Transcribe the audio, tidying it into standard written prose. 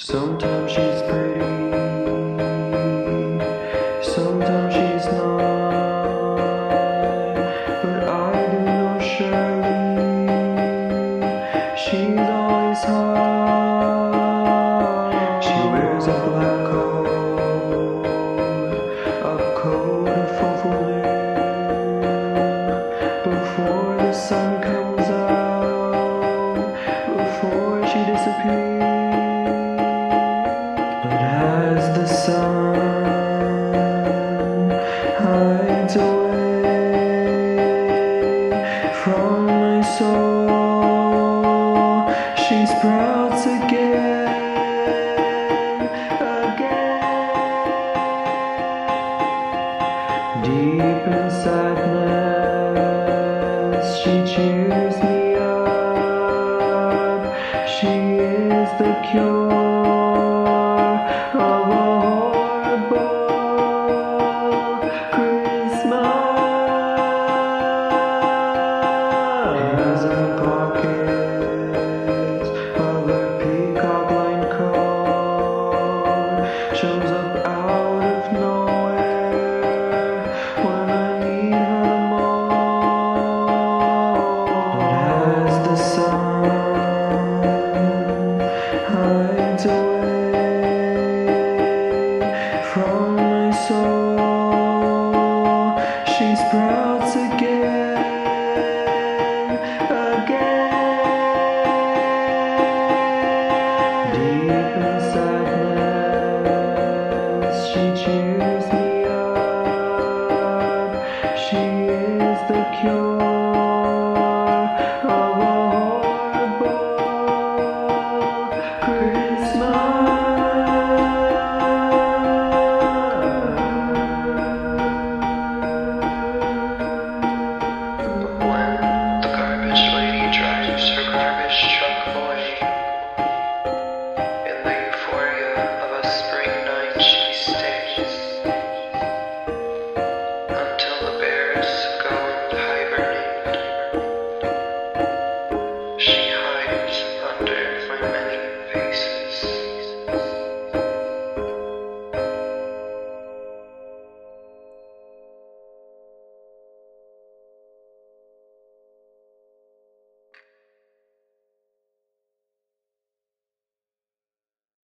Sometimes she's pretty, sometimes she's not, but I do know surely she's always hot. She wears a black coat, a coat of faux before the sun comes out, before she disappears. As the sun hides away from my soul, she sprouts again. Deep in sadness, she cheers me up. She is the cure of a horrible Christmas. Hands in pockets of her peacock lined coat, shows up out of nowhere when I need her the most. But as the sun hides away